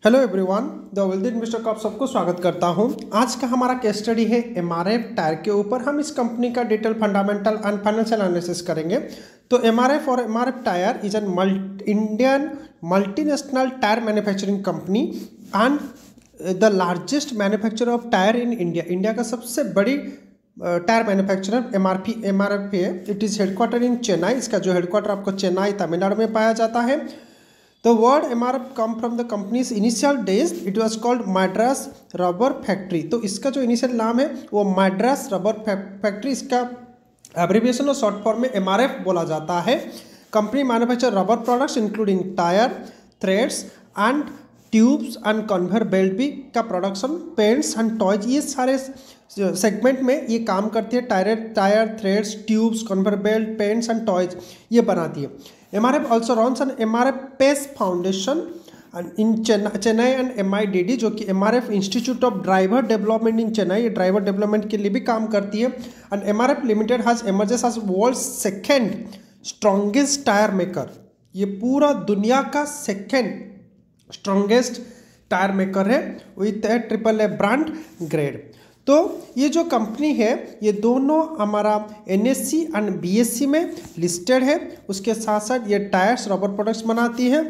Hello everyone, the wealthy investor का आप सबको स्वागत करता हूं। आज का हमारा केस स्टडी है एमआरएफ टायर के ऊपर। हम इस कंपनी का detail fundamental and financial analysis करेंगे। तो एमआरएफ और MRF tyre is an Indian multinational tyre manufacturing company and the largest manufacturer of tyre in India. India का सबसे बड़ी टायर मैन्युफैक्चरर एमआरएफ है। It is headquarter in Chennai. इसका जो headquarter आपको चेन्नई तमिलनाडु में पाया जाता है। The word MRF come from the company's initial days. It was called Madras Rubber Factory. तो इसका जो इनिशियल नाम है वो मैड्रास रबर फैक्ट्री, इसका एब्रिविएशन और शॉर्ट फॉर्म में MRF बोला जाता है। Company manufacture rubber products including tyre, threads and tubes and conveyor belt भी का प्रोडक्शन, पेंट्स एंड टॉयज, ये सारे सेगमेंट में ये काम करती है। Tyre, threads, tubes, conveyor belt, paints and toys ये बनाती है। MRF also runs an MRF PACE Foundation in Chennai and MIDD, जो कि MRF institute of driver development in Chennai, ये ड्राइवर डेवलपमेंट के लिए भी काम करती है। And MRF limited has emerges as world second strongest tyre maker. ये पूरा दुनिया का सेकेंड स्ट्रॉन्गेस्ट टायर मेकर है विथ AAA ब्रांड ग्रेड। तो ये जो कंपनी है ये दोनों हमारा NSE एंड BSE में लिस्टेड है। उसके साथ साथ ये टायर्स, रबर प्रोडक्ट्स बनाती है।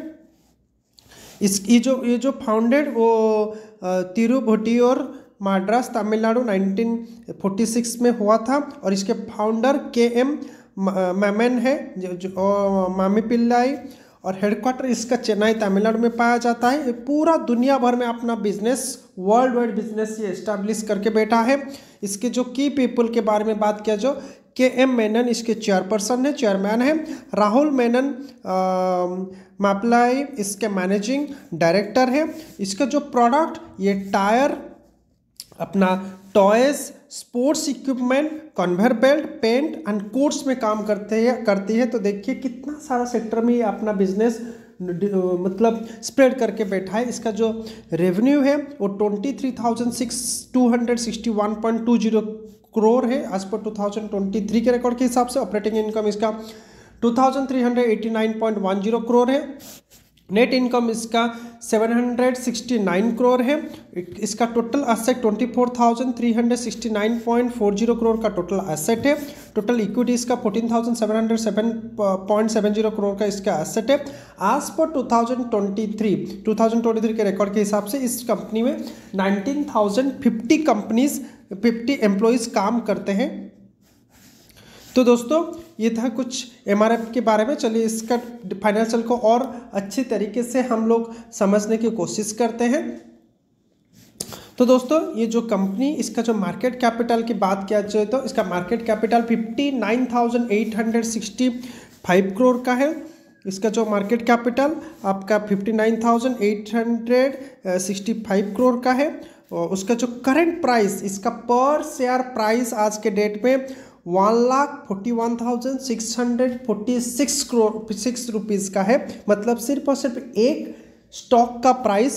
ये जो फाउंडेड वो तिरुभट्टियूर मद्रास तमिलनाडु 1946 में हुआ था और इसके फाउंडर KM मैमन है जो मामी पिल्लाई, और हेडक्वार्टर इसका चेन्नई तमिलनाडु में पाया जाता है। ये पूरा दुनिया भर में अपना बिजनेस, वर्ल्ड वाइड बिजनेस ये एस्टैब्लिश करके बैठा है। इसके जो की पीपल के बारे में बात किया, जो KM मेनन इसके चेयरमैन है। राहुल मेनन मापलाई इसके मैनेजिंग डायरेक्टर है। इसका जो प्रोडक्ट ये टायर, अपना toys, sports equipment, conveyor belt, paint and coats में काम करती है। तो देखिए कितना सारा सेक्टर में ये अपना बिजनेस मतलब स्प्रेड करके बैठा है। इसका जो रेवेन्यू है वो 23,261.20 करोड़ है आज पर 2023 के रिकॉर्ड के हिसाब से। ऑपरेटिंग इनकम इसका 2,389.10 करोड़ है। नेट इनकम इसका 769 करोड़ है। इसका टोटल एसेट 24,369.40 करोड़ का टोटल एसेट है। टोटल इक्विटी इसका 14,707.70 करोड़ का इसका एसेट है। आज पर 2023 के रिकॉर्ड के हिसाब से इस कंपनी में 19,050 एम्प्लॉयज़ काम करते हैं। तो दोस्तों ये था कुछ MRF के बारे में। चलिए इसका फाइनेंशियल को और अच्छी तरीके से हम लोग समझने की कोशिश करते हैं। तो दोस्तों ये जो कंपनी, इसका जो मार्केट कैपिटल की बात किया जाए तो इसका मार्केट कैपिटल 59,865 करोड़ का है। इसका जो मार्केट कैपिटल आपका 59,865 करोड़ का है। और उसका जो करंट प्राइस, इसका पर शेयर प्राइस आज के डेट में 1,41,646 रुपीज़ का है। मतलब सिर्फ और सिर्फ एक स्टॉक का प्राइस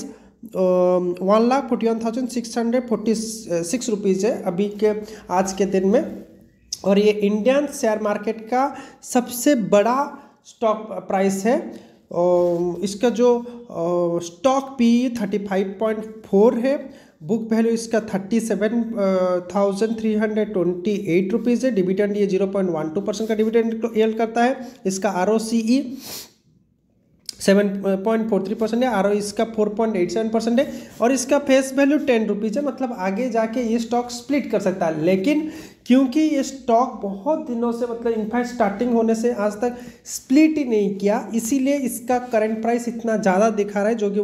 1,41,646 रुपीज़ है अभी के आज के दिन में। और ये इंडियन शेयर मार्केट का सबसे बड़ा स्टॉक प्राइस है। इसका जो स्टॉक PE 35.4 है। बुक वैल्यू इसका 37,328 रुपीज़ है। डिविडेंड ये 0.12% का डिविडेंड येल्ड करता है। इसका ROCE 7.43% है। ROE इसका 4.87% है। और इसका फेस वैल्यू 10 रुपीज़ है। मतलब आगे जाके ये स्टॉक स्प्लिट कर सकता है, लेकिन क्योंकि ये स्टॉक बहुत दिनों से, मतलब इनफैक्ट स्टार्टिंग होने से आज तक स्प्लिट ही नहीं किया, इसीलिए इसका करंट प्राइस इतना ज़्यादा दिखा रहा है, जो कि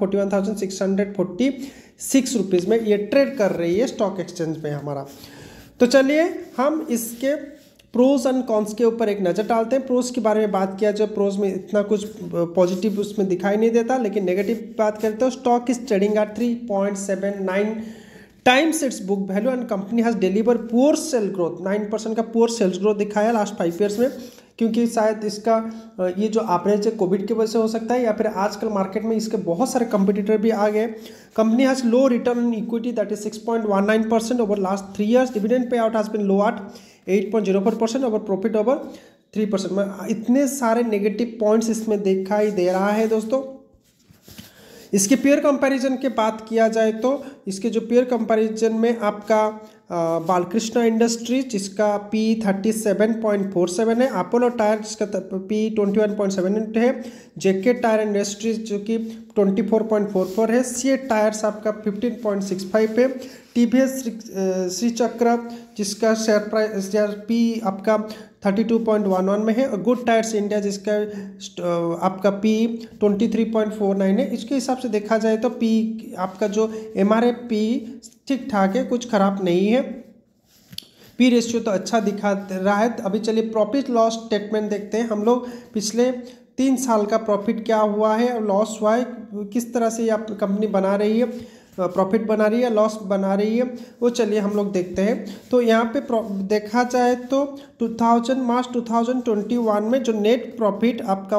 1,41,646 रुपीज़ में ये ट्रेड कर रही है स्टॉक एक्सचेंज में हमारा। तो चलिए हम इसके प्रोज एंड कॉन्स के ऊपर एक नज़र डालते हैं। प्रोज के बारे में बात किया जाए, प्रोज में इतना कुछ पॉजिटिव उसमें दिखाई नहीं देता, लेकिन नेगेटिव बात करते हो। Stock is trading at 3.79 times its book value and company has deliver poor sale growth. 9% का पुअर सेल्स ग्रोथ दिखाया लास्ट 5 ईयर्स में, क्योंकि शायद इसका ये जो एवरेज है कोविड की वजह से हो सकता है, या फिर आजकल मार्केट में इसके बहुत सारे कंपटीटर भी आ गए। Company has low return on equity that is 6.19% over last 3 years. Dividend pay out has been low at 8.04% over profit over 3%। इतने सारे नेगेटिव पॉइंट्स इसमें दिखाई दे रहा है दोस्तों। इसके पेयर कंपैरिजन के बात किया जाए तो इसके जो पेयर कंपैरिजन में आपका बालकृष्ण इंडस्ट्रीज जिसका P37.47 है, अपोलो टायर जिसका P21.78 है, जेके टायर इंडस्ट्रीज जो कि 24.44 है, सीएट टायर्स आपका 15.65 है, टीवीएस श्री चक्र जिसका शेयर पी आपका 32.11 में है, और गुड टायर्स इंडिया जिसका आपका P 23.49 है। इसके हिसाब से देखा जाए तो P आपका जो MRF P ठीक ठाक है, कुछ खराब नहीं है। P रेशियो तो अच्छा दिखा रहा है। अभी चलिए प्रॉफिट लॉस स्टेटमेंट देखते हैं हम लोग। पिछले 3 साल का प्रॉफिट क्या हुआ है और लॉस हुआ है, किस तरह से ये आप कंपनी बना रही है, प्रॉफिट बना रही है, लॉस बना रही है, वो चलिए हम लोग देखते हैं। तो यहाँ पे देखा जाए तो मार्च 2021 में जो नेट प्रॉफिट आपका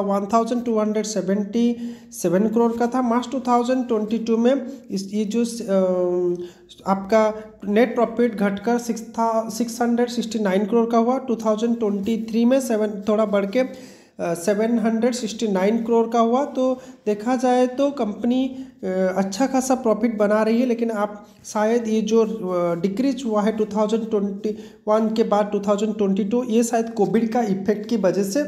1277 करोड़ का था, मार्च 2022 में ये जो आपका नेट प्रॉफिट घटकर 669 करोड़ का हुआ। 2023 में थोड़ा बढ़ के 769 करोड़ का हुआ। तो देखा जाए तो कंपनी अच्छा खासा प्रॉफिट बना रही है, लेकिन आप शायद ये जो डिक्रीज हुआ है 2021 के बाद 2022, ये शायद कोविड का इफेक्ट की वजह से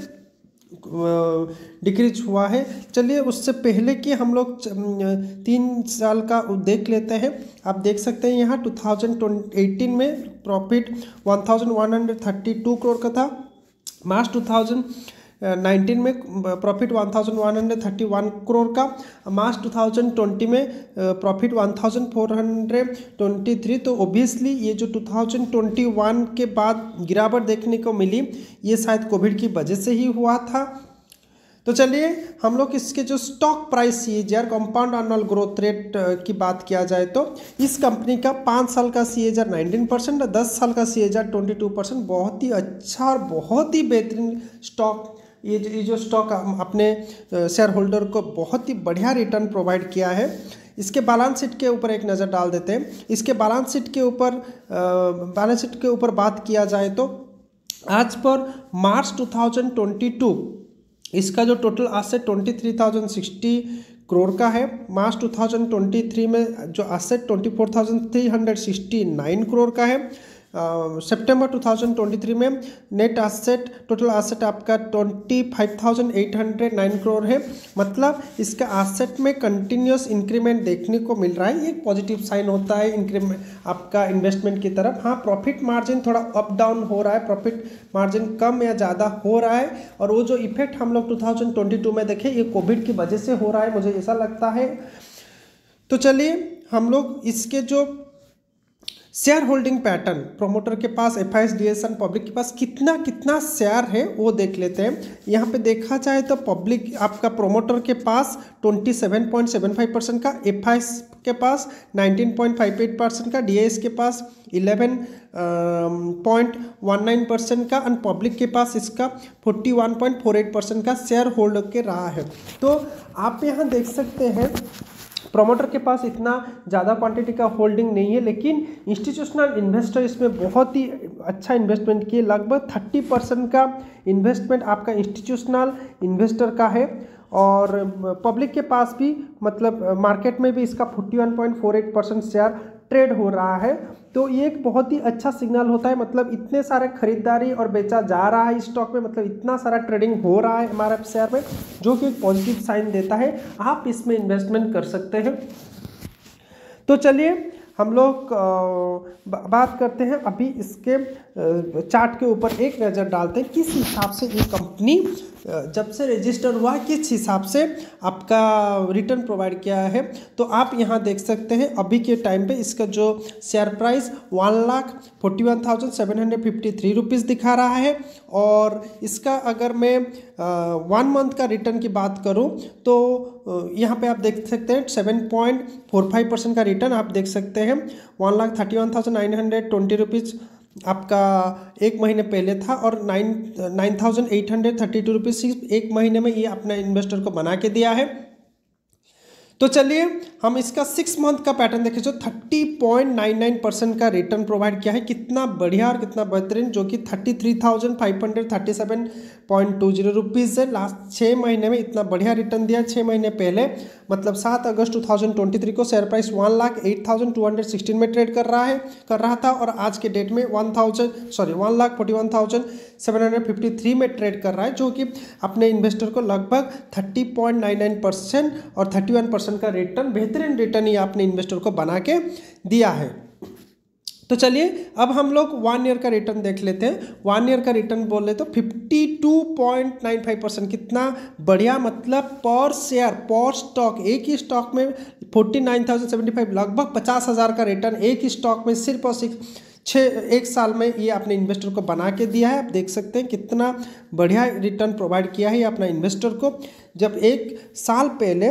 डिक्रीज हुआ है। चलिए उससे पहले कि हम लोग 3 साल का देख लेते हैं। आप देख सकते हैं यहाँ 2018 में प्रॉफिट 1132 करोड़ का था, मार्च 2019 में प्रॉफिट 1131 करोड़ का, मार्च 2020 में प्रॉफिट 1423। तो ओबियसली ये जो 2021 के बाद गिरावट देखने को मिली, ये शायद कोविड की वजह से ही हुआ था। तो चलिए हम लोग इसके जो stock price CAGR compound annual growth rate की बात किया जाए तो इस कंपनी का 5 साल का CAGR 19% और 10 साल का CAGR 22%। बहुत ही अच्छा और बहुत ही बेहतरीन स्टॉक, ये जो स्टॉक अपने शेयर होल्डर को बहुत ही बढ़िया रिटर्न प्रोवाइड किया है। इसके बैलेंस शीट के ऊपर एक नज़र डाल देते हैं। इसके बैलेंस शीट के ऊपर बात किया जाए तो आज पर मार्च 2022 इसका जो टोटल एसेट 23,060 करोड़ का है। मार्च 2023 में जो एसेट 24,369 करोड़ का है। सितंबर 2023 में नेट एसेट टोटल एसेट आपका 25,809 करोड़ है। मतलब इसका एसेट में कंटिन्यूस इंक्रीमेंट देखने को मिल रहा है, एक पॉजिटिव साइन होता है इंक्रीमेंट आपका इन्वेस्टमेंट की तरफ। हाँ, प्रॉफिट मार्जिन थोड़ा अप डाउन हो रहा है, प्रॉफिट मार्जिन कम या ज़्यादा हो रहा है, और वो जो इफेक्ट हम लोग 2022 में देखे ये कोविड की वजह से हो रहा है, मुझे ऐसा लगता है। तो चलिए हम लोग इसके जो शेयर होल्डिंग पैटर्न, प्रोमोटर के पास, FIS, DSN, पब्लिक के पास कितना शेयर है वो देख लेते हैं। यहाँ पे देखा जाए तो पब्लिक आपका प्रोमोटर के पास 27.75% का, FIS के पास 19.58% का, DIS के पास 11.19% का, और पब्लिक के पास इसका 41.48% का शेयर होल्ड के रहा है। तो आप यहाँ देख सकते हैं प्रोमोटर के पास इतना ज़्यादा क्वांटिटी का होल्डिंग नहीं है, लेकिन इंस्टीट्यूशनल इन्वेस्टर इसमें बहुत ही अच्छा इन्वेस्टमेंट किए। लगभग 30% का इन्वेस्टमेंट आपका इंस्टीट्यूशनल इन्वेस्टर का है, और पब्लिक के पास भी मतलब मार्केट में भी इसका 41.48% शेयर ट्रेड हो रहा है। तो ये एक बहुत ही अच्छा सिग्नल होता है, मतलब इतने सारे खरीदारी और बेचा जा रहा है स्टॉक में, मतलब इतना सारा ट्रेडिंग हो रहा है हमारे शेयर में, जो कि एक पॉजिटिव साइन देता है। आप इसमें इन्वेस्टमेंट कर सकते हैं। तो चलिए हम लोग बात करते हैं अभी इसके चार्ट के ऊपर एक नज़र डालते हैं, किस हिसाब से ये कंपनी जब से रजिस्टर हुआ किस हिसाब से आपका रिटर्न प्रोवाइड किया है। तो आप यहाँ देख सकते हैं अभी के टाइम पे इसका जो शेयर प्राइस 1,41,753 रुपीज़ दिखा रहा है, और इसका अगर मैं 1 मंथ का रिटर्न की बात करूँ तो यहाँ पे आप देख सकते हैं 7.45% का रिटर्न आप देख सकते हैं। 1,31,920 रुपीज़ आपका एक महीने पहले था, और 9,832 रुपीज़ सिर्फ एक महीने में ये अपने इन्वेस्टर को बना के दिया है। तो चलिए हम इसका 6 मंथ का पैटर्न देखें, जो 30.99% का रिटर्न प्रोवाइड किया है। कितना बढ़िया और कितना बेहतरीन, जो कि 33,537.20 रुपीज़ है। लास्ट 6 महीने में इतना बढ़िया रिटर्न दिया। 6 महीने पहले मतलब 7 अगस्त 2023 को शेयर प्राइस 1,08,216 में ट्रेड कर रहा था और आज के डेट में 1,41,753 में ट्रेड कर रहा है, जो कि अपने इन्वेस्टर को लगभग 30.99% और 31% का रिटर्न, बेहतरीन रिटर्न ये अपने इन्वेस्टर को बना के दिया है। तो चलिए अब हम लोग 1 ईयर का रिटर्न देख लेते हैं। 1 ईयर का रिटर्न बोले तो 52.95%, कितना बढ़िया, मतलब पर शेयर पर स्टॉक, एक ही स्टॉक में 49,075, लगभग 50,000 का रिटर्न एक ही स्टॉक में सिर्फ और सिर्फ 1 साल में ये अपने इन्वेस्टर को बना के दिया है। आप देख सकते हैं कितना बढ़िया रिटर्न प्रोवाइड किया है ये अपना इन्वेस्टर को। जब 1 साल पहले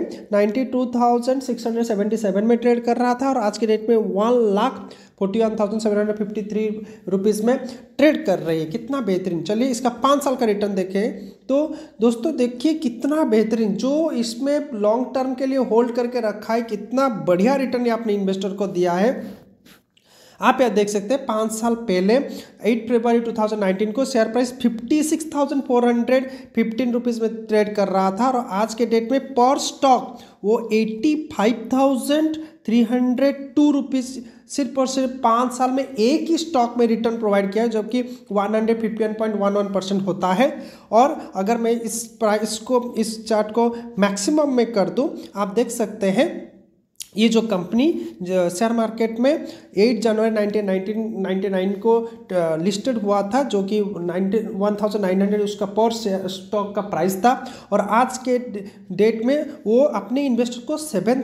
92,677 में ट्रेड कर रहा था और आज के डेट में 1,41,753 रुपीज़ में ट्रेड कर रही है, कितना बेहतरीन। चलिए इसका 5 साल का रिटर्न देखें तो दोस्तों देखिए कितना बेहतरीन, जो इसमें लॉन्ग टर्म के लिए होल्ड करके रखा है, कितना बढ़िया रिटर्न ये अपने इन्वेस्टर को दिया है। आप यहाँ देख सकते हैं 5 साल पहले 8 फरवरी 2019 को शेयर प्राइस 56,415 रुपीज़ में ट्रेड कर रहा था और आज के डेट में पर स्टॉक वो 85,302 रुपीज़ सिर्फ और सिर्फ 5 साल में एक ही स्टॉक में रिटर्न प्रोवाइड किया है, जबकि 151.11% होता है। और अगर मैं इस प्राइस को, इस चार्ट को मैक्सिमम में कर दूं, आप देख सकते हैं ये जो कंपनी शेयर मार्केट में 8 जनवरी 1999 को लिस्टेड हुआ था, जो कि 1,900 उसका पर स्टॉक का प्राइस था और आज के डेट में वो अपने इन्वेस्टर को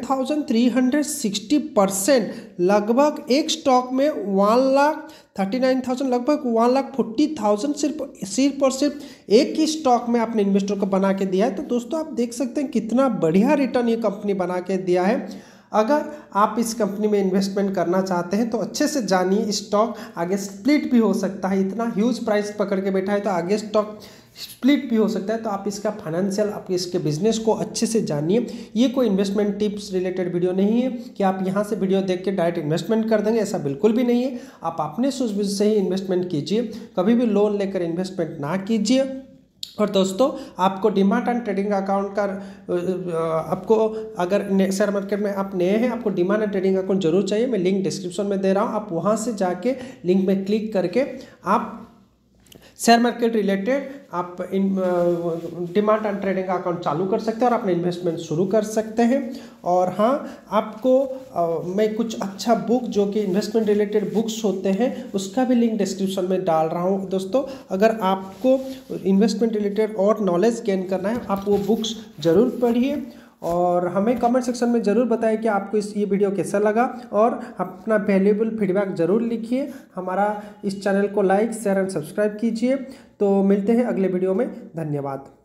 7,360%, लगभग एक स्टॉक में 1,39,000, लगभग 1,40,000 सिर्फ और सिर्फ एक ही स्टॉक में अपने इन्वेस्टर को बना के दिया है। तो दोस्तों आप देख सकते हैं कितना बढ़िया रिटर्न ये कंपनी बना के दिया है। अगर आप इस कंपनी में इन्वेस्टमेंट करना चाहते हैं तो अच्छे से जानिए, स्टॉक आगे स्प्लिट भी हो सकता है, इतना ह्यूज प्राइस पकड़ के बैठा है तो आगे स्टॉक स्प्लिट भी हो सकता है। तो आप इसका फाइनेंशियल, आप इसके बिजनेस को अच्छे से जानिए। ये कोई इन्वेस्टमेंट टिप्स रिलेटेड वीडियो नहीं है कि आप यहाँ से वीडियो देख के डायरेक्ट इन्वेस्टमेंट कर देंगे, ऐसा बिल्कुल भी नहीं है। आप अपने सूझबूझ से ही इन्वेस्टमेंट कीजिए, कभी भी लोन लेकर इन्वेस्टमेंट ना कीजिए। और दोस्तों आपको डीमैट एंड ट्रेडिंग अकाउंट का, आपको अगर शेयर मार्केट में आप नए हैं, आपको डीमैट एंड ट्रेडिंग अकाउंट जरूर चाहिए। मैं लिंक डिस्क्रिप्शन में दे रहा हूँ, आप वहाँ से जाके लिंक में क्लिक करके आप शेयर मार्केट रिलेटेड आप डीमैट एंड ट्रेडिंग अकाउंट चालू कर सकते हैं और अपने इन्वेस्टमेंट शुरू कर सकते हैं। और हाँ, आपको मैं कुछ अच्छा बुक, जो कि इन्वेस्टमेंट रिलेटेड बुक्स होते हैं, उसका भी लिंक डिस्क्रिप्शन में डाल रहा हूँ। दोस्तों अगर आपको इन्वेस्टमेंट रिलेटेड और नॉलेज गेन करना है, आप वो बुक्स ज़रूर पढ़िए और हमें कमेंट सेक्शन में ज़रूर बताएं कि आपको ये वीडियो कैसा लगा और अपना वैल्यूएबल फीडबैक ज़रूर लिखिए। हमारा इस चैनल को लाइक, शेयर एंड सब्सक्राइब कीजिए। तो मिलते हैं अगले वीडियो में, धन्यवाद।